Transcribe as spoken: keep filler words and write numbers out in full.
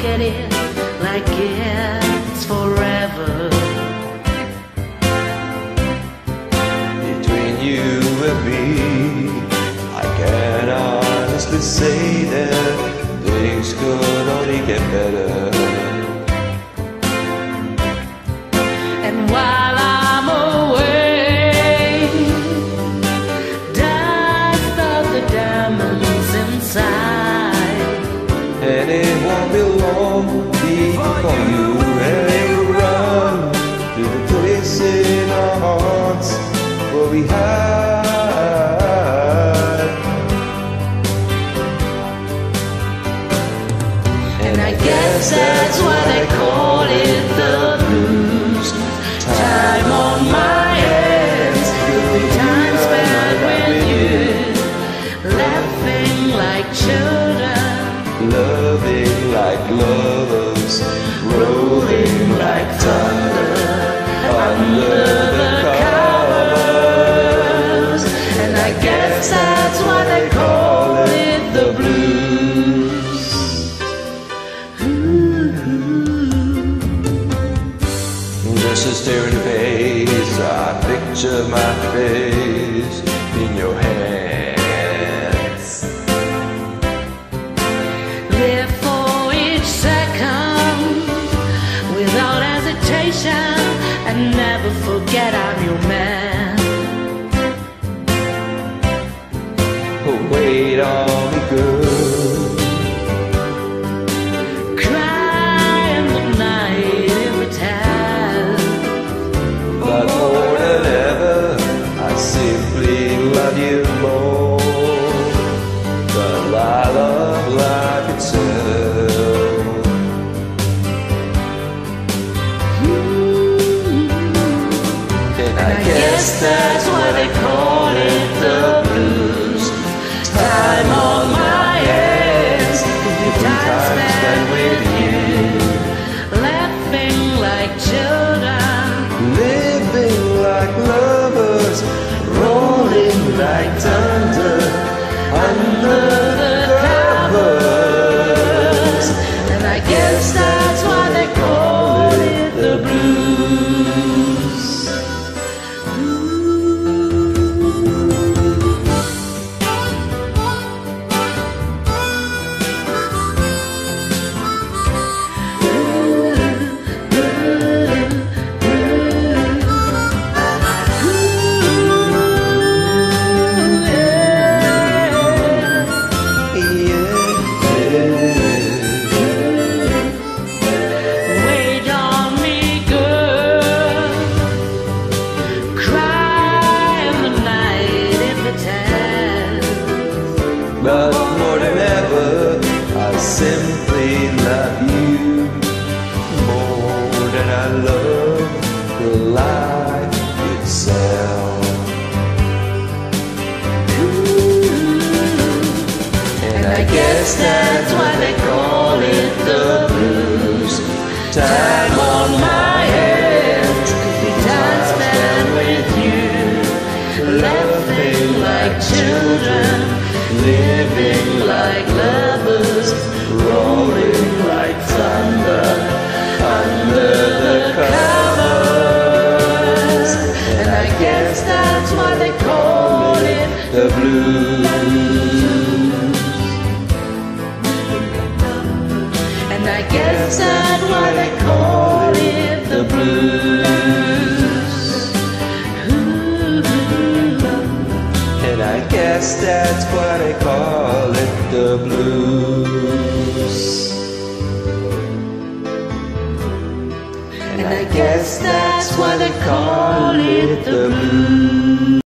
at it like it's forever. Between you and me, I can honestly say that things could only get better. And while I'm away, dust of the diamonds inside, and it won't be long before you and you run to the place in our hearts where we hide. And I guess that's why they call it the blues. Time on my hands, time spent with you, laughing like children, Loving like lovers, rolling like thunder under the covers. and I guess that's why they call it the blues. Just a stare in the face, I picture my face in your hands. Live for each second without hesitation, and never forget I'm your man. Oh, wait on me, girl. Cry in the night if it has, But more than ever, I simply love you more than I love life itself. And I guess that's why they call it the blues. Time on my hands, time spent with you, laughing like children, living like lovers, rolling like thunder under the covers. and I guess that's why they call it the blues. Wait on me, girl. Cry in the night if it has. But more than ever, I simply love you more than I love the life itself. And I guess that's why they call it the blues. Time on my hands, time spent with you, Laughing like children, living like lovers, rolling like thunder under the covers. and I guess that's why they call it The blues. And I guess that's why they call it the blues. Ooh. And I guess that's why they call it the blues. And I guess that's why they call it the blues.